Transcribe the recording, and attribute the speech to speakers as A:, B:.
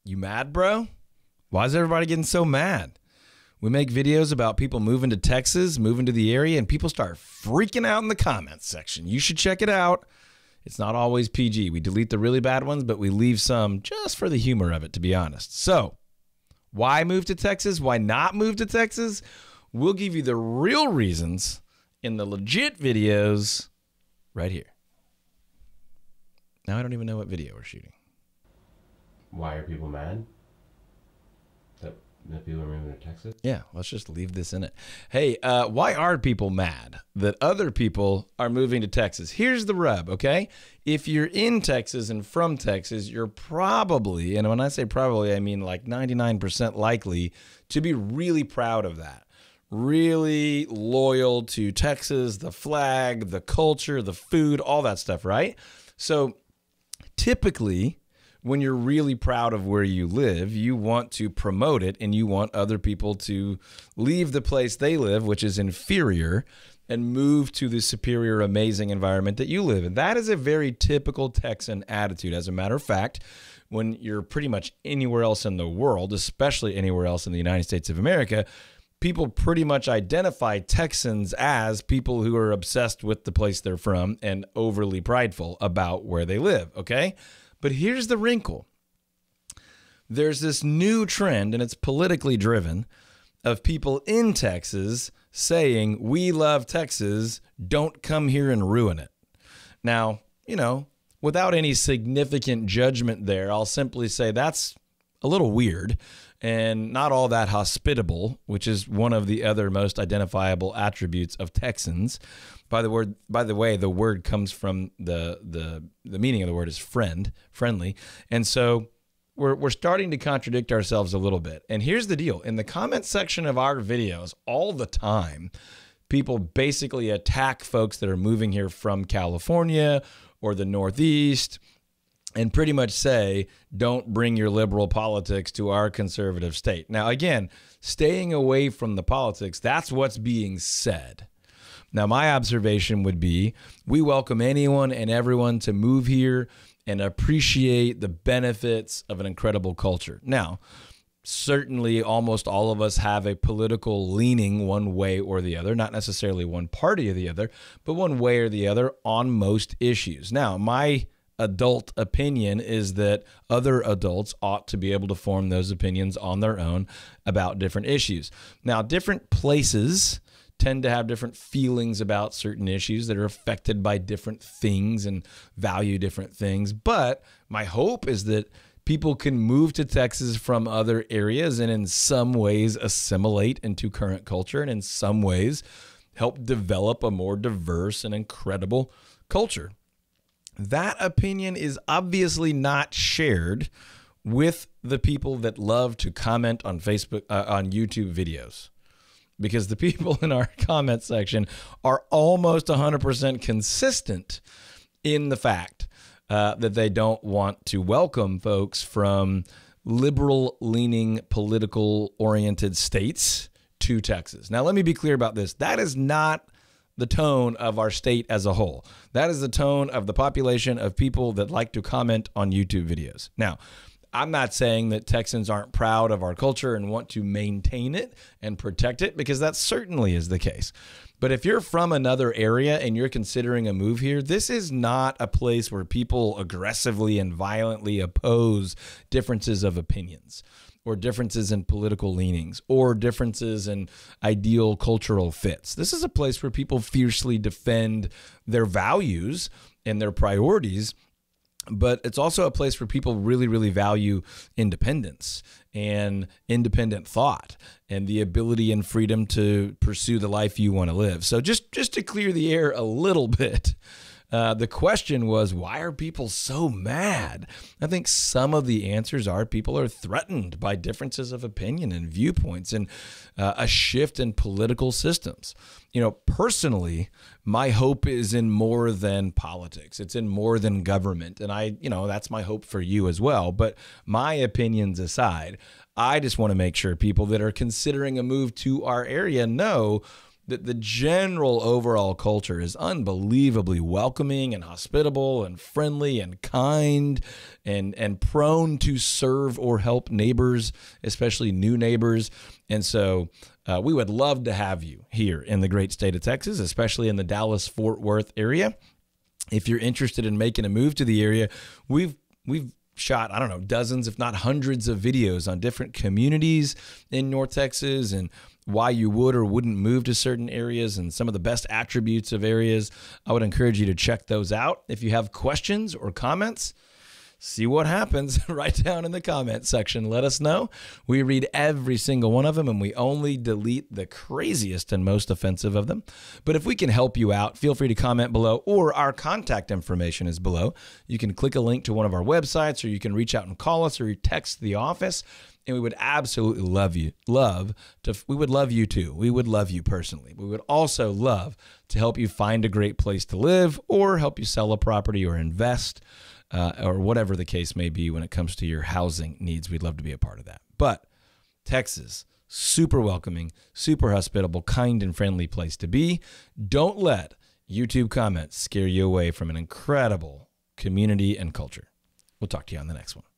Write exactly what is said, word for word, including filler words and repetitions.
A: You mad, bro? Why is everybody getting so mad? We make videos about people moving to Texas, moving to the area, and people start freaking out in the comments section. You should check it out. It's not always P G. We delete the really bad ones, but we leave some just for the humor of it, to be honest. So, why move to Texas? Why not move to Texas? We'll give you the real reasons in the legit videos right here. Now I don't even know what video we're shooting.
B: Why are people mad that, that people are moving to Texas?
A: Yeah, let's just leave this in it. Hey, uh, why are people mad that other people are moving to Texas? Here's the rub, okay? If you're in Texas and from Texas, you're probably, and when I say probably, I mean like ninety-nine percent likely to be really proud of that. Really loyal to Texas, the flag, the culture, the food, all that stuff, right? So typically, when you're really proud of where you live, you want to promote it and you want other people to leave the place they live, which is inferior, and move to the superior, amazing environment that you live in. That is a very typical Texan attitude. As a matter of fact, when you're pretty much anywhere else in the world, especially anywhere else in the United States of America, people pretty much identify Texans as people who are obsessed with the place they're from and overly prideful about where they live, okay? But here's the wrinkle. There's this new trend, and it's politically driven, of people in Texas saying, we love Texas, don't come here and ruin it. Now, you know, without any significant judgment there, I'll simply say that's a little weird and not all that hospitable, which is one of the other most identifiable attributes of Texans. By the word, by the way, the word comes from the the the meaning of the word is friend, friendly, and so we're we're starting to contradict ourselves a little bit. And here's the deal: in the comment section of our videos, all the time, people basically attack folks that are moving here from California or the Northeast, and pretty much say, don't bring your liberal politics to our conservative state. Now, again, staying away from the politics, that's what's being said. Now, my observation would be we welcome anyone and everyone to move here and appreciate the benefits of an incredible culture. Now, certainly almost all of us have a political leaning one way or the other, not necessarily one party or the other, but one way or the other on most issues. Now, my adult opinion is that other adults ought to be able to form those opinions on their own about different issues. Now, different places tend to have different feelings about certain issues that are affected by different things and value different things. But my hope is that people can move to Texas from other areas and in some ways assimilate into current culture and in some ways help develop a more diverse and incredible culture. That opinion is obviously not shared with the people that love to comment on Facebook, uh, on YouTube videos, because the people in our comment section are almost one hundred percent consistent in the fact uh, that they don't want to welcome folks from liberal-leaning, political-oriented states to Texas. Now, let me be clear about this. That is not the tone of our state as a whole. That is the tone of the population of people that like to comment on YouTube videos. Now, I'm not saying that Texans aren't proud of our culture and want to maintain it and protect it, because that certainly is the case. But if you're from another area and you're considering a move here, this is not a place where people aggressively and violently oppose differences of opinions, or differences in political leanings, or differences in ideal cultural fits. This is a place where people fiercely defend their values and their priorities, but it's also a place where people really, really value independence and independent thought and the ability and freedom to pursue the life you want to live. So just, just to clear the air a little bit, Uh, the question was, why are people so mad? I think some of the answers are people are threatened by differences of opinion and viewpoints and uh, a shift in political systems. You know, personally, my hope is in more than politics. It's in more than government. And I, you know, that's my hope for you as well. But my opinions aside, I just want to make sure people that are considering a move to our area know the, the general overall culture is unbelievably welcoming and hospitable and friendly and kind and, and prone to serve or help neighbors, especially new neighbors. And so uh, we would love to have you here in the great state of Texas, especially in the Dallas-Fort Worth area. If you're interested in making a move to the area, we've we've shot, I don't know, dozens, if not hundreds of videos on different communities in North Texas and why you would or wouldn't move to certain areas and some of the best attributes of areas. I would encourage you to check those out. If you have questions or comments, see what happens right down in the comment section. Let us know. We read every single one of them, and we only delete the craziest and most offensive of them. But if we can help you out, feel free to comment below, or our contact information is below. You can click a link to one of our websites, or you can reach out and call us, or you text the office, and we would absolutely love you. Love to. We would love you too. We would love you personally. We would also love to help you find a great place to live, or help you sell a property or invest. Uh, or whatever the case may be when it comes to your housing needs. We'd love to be a part of that. But Texas, super welcoming, super hospitable, kind and friendly place to be. Don't let YouTube comments scare you away from an incredible community and culture. We'll talk to you on the next one.